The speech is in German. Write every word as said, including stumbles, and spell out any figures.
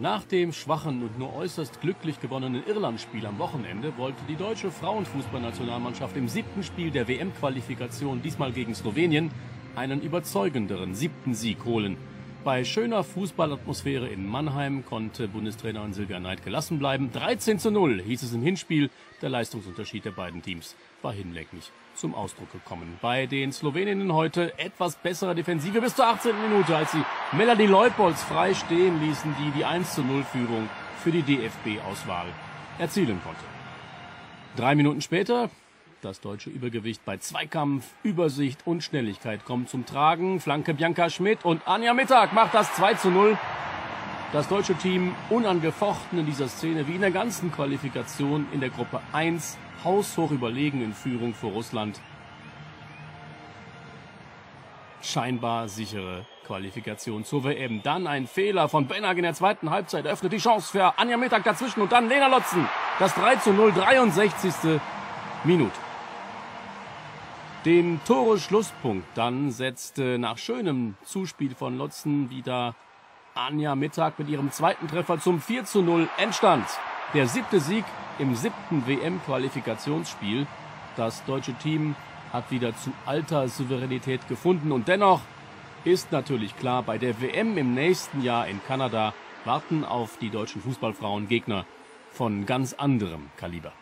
Nach dem schwachen und nur äußerst glücklich gewonnenen Irland-Spiel am Wochenende wollte die deutsche Frauenfußballnationalmannschaft im siebten Spiel der W M-Qualifikation, diesmal gegen Slowenien, einen überzeugenderen siebten Sieg holen. Bei schöner Fußballatmosphäre in Mannheim konnte Bundestrainerin Silvia Neid gelassen bleiben. dreizehn zu null hieß es im Hinspiel. Der Leistungsunterschied der beiden Teams war hinlänglich zum Ausdruck gekommen. Bei den Sloweninnen heute etwas bessere Defensive bis zur achtzehnten Minute, als sie Melanie Leupolz frei stehen ließen, die die eins zu null Führung für die D F B-Auswahl erzielen konnte. Drei Minuten später, das deutsche Übergewicht bei Zweikampf, Übersicht und Schnelligkeit kommt zum Tragen. Flanke Bianca Schmidt und Anja Mittag macht das zwei zu null. Das deutsche Team unangefochten in dieser Szene wie in der ganzen Qualifikation in der Gruppe eins, haushoch überlegen in Führung vor Russland. Scheinbar sichere Qualifikation zur W M. Dann ein Fehler von Benag in der zweiten Halbzeit öffnet die Chance für Anja Mittag dazwischen und dann Lena Lotzen. Das drei zu null, dreiundsechzigste Minute. Den Tore-Schlusspunkt dann setzte nach schönem Zuspiel von Lotzen wieder Anja Mittag mit ihrem zweiten Treffer zum vier zu null Endstand. Der siebte Sieg im siebten W M-Qualifikationsspiel. Das deutsche Team hat wieder zu alter Souveränität gefunden. Und dennoch ist natürlich klar, bei der W M im nächsten Jahr in Kanada warten auf die deutschen Fußballfrauen Gegner von ganz anderem Kaliber.